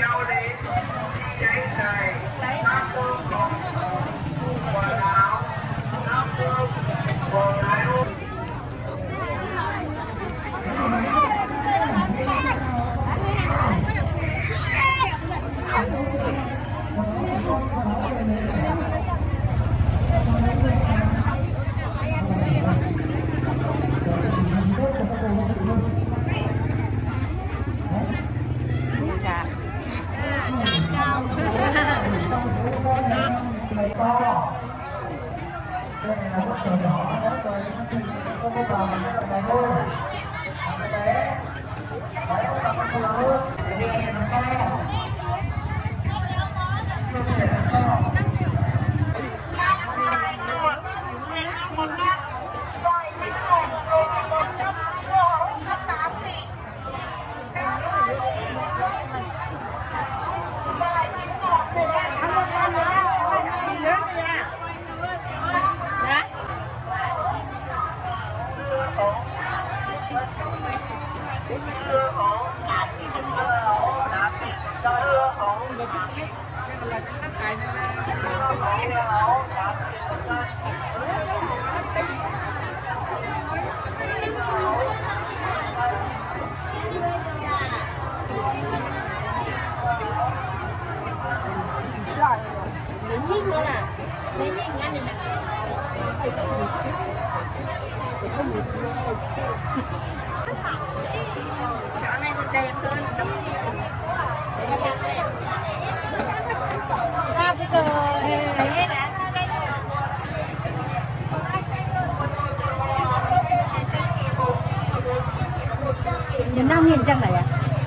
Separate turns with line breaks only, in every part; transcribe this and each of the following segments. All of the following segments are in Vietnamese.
Đến 5.000 trăm này à?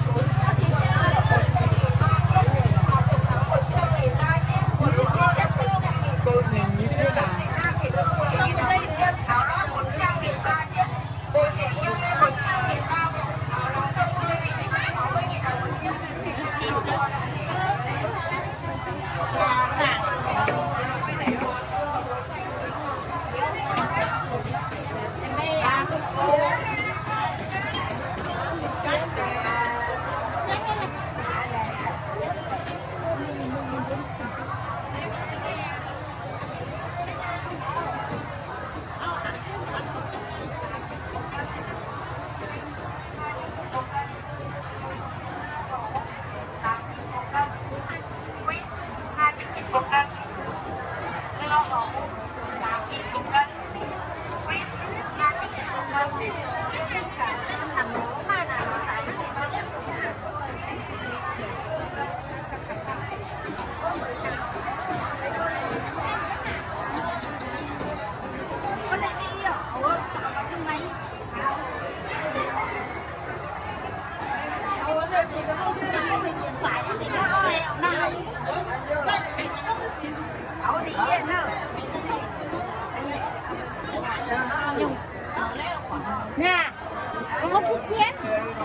Nè, có một chút xíu.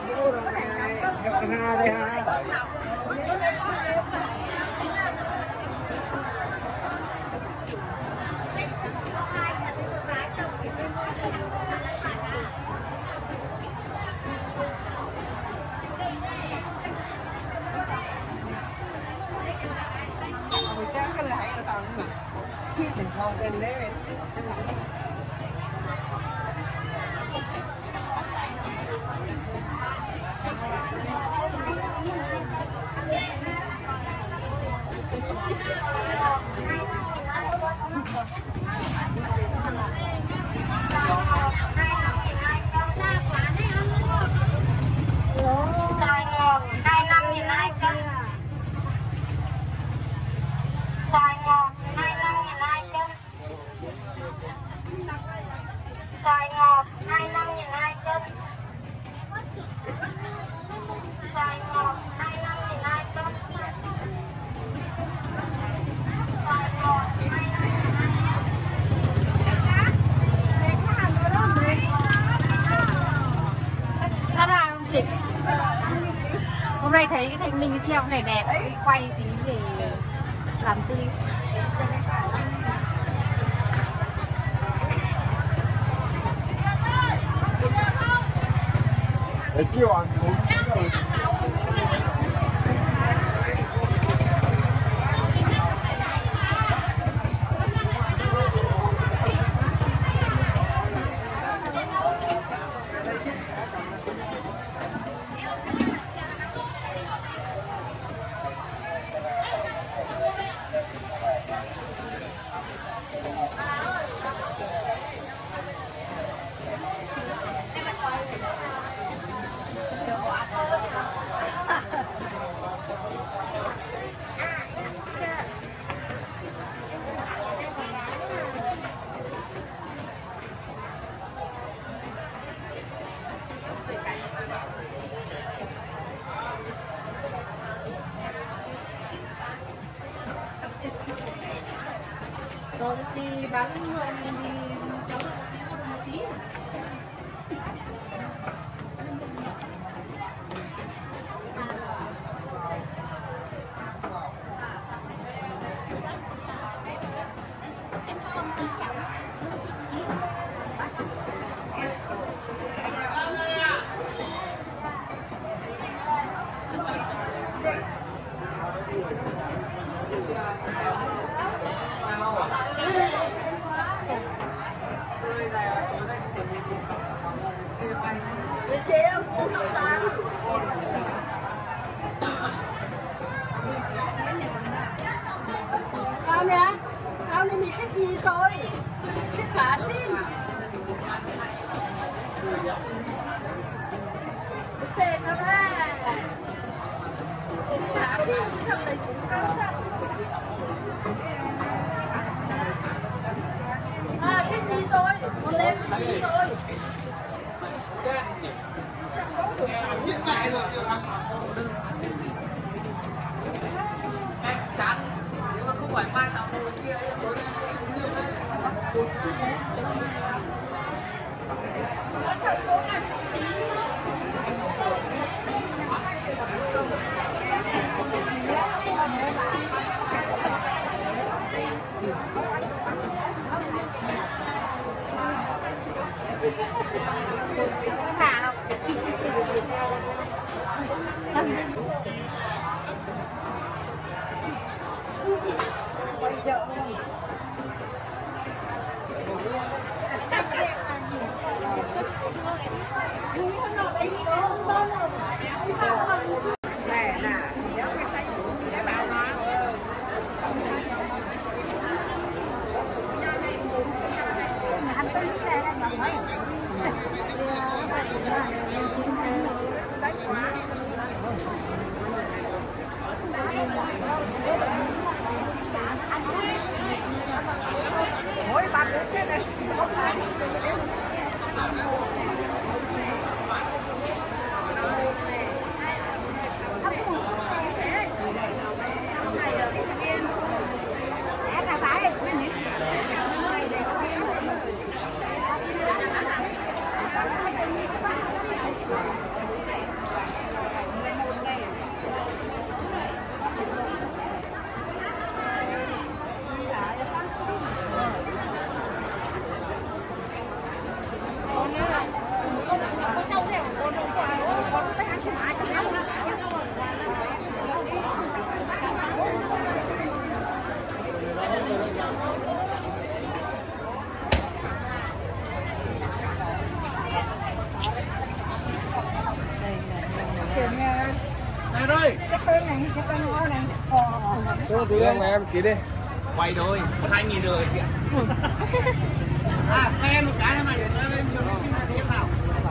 Hôm nay thấy cái Thanh Minh cái treo này đẹp, quay tí để làm tươi.
Để chiều ăn Rồi thì bán người thì cháu được một tí.
Với chế ông cũng không ta. Cao nè, cao nè mình xếp gì tôi? Xếp cả xin. Về nó ra. Xếp cả xin, sao lại cũng cao sao? À, xếp gì tôi? Một lên gì tôi?
Hiện tại rồi chưa ăn chán nếu mà không phải mai tao mua kia tối nay rượu đấy
Thành phố này chỉ
Cái thả quay chợ luôn. Này nè, nhớ cái xanh để bảo nó. Anh tới lúc này là nhỏ mấy. Mỗi bạn đến cái này
này đây
Chắc bên này, chắc bên đó này.
thôi từ em em ký đi quay thôi 2.000 rồi chị ạ à em một cái này để cho em cho nó tiếp nào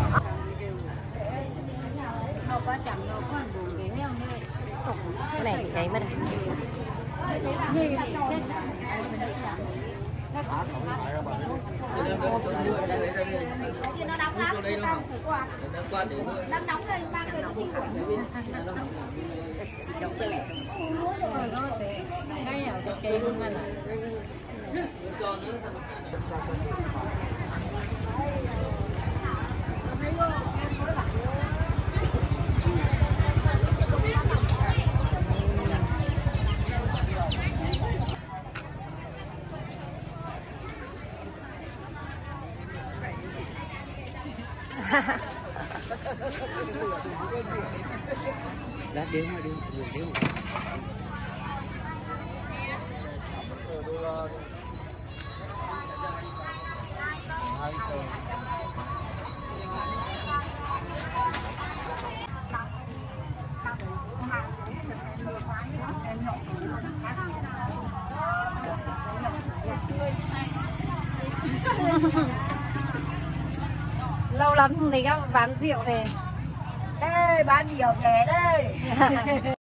không có chậm đâu có anh buồn để heo nơi.
cái này bị ấy mất rồi.
Như là chết.
Nó nóng lắm, người ta phải quạt. Nó nóng lên mang về nó không
Rồi nó thì cái ở cái cây luôn anh ạ.
đã đếm mà đi đếm
Lâu lắm không thấy các bạn bán rượu về.
Ê, bán nhiều rẻ đây.